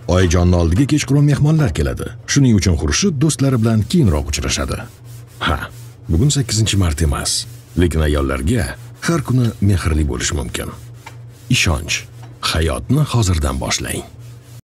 Oyijonning oldiga kechqurun mehmonlar keladi. Shuning uchun Xurshid do'stlari bilan keyinroq uchrashadi. Ha, bugun 8-mart emas, lekin ayollarga har kuni mehrli bo'lish mumkin. Ishonch, hayotni hozirdan boshlang.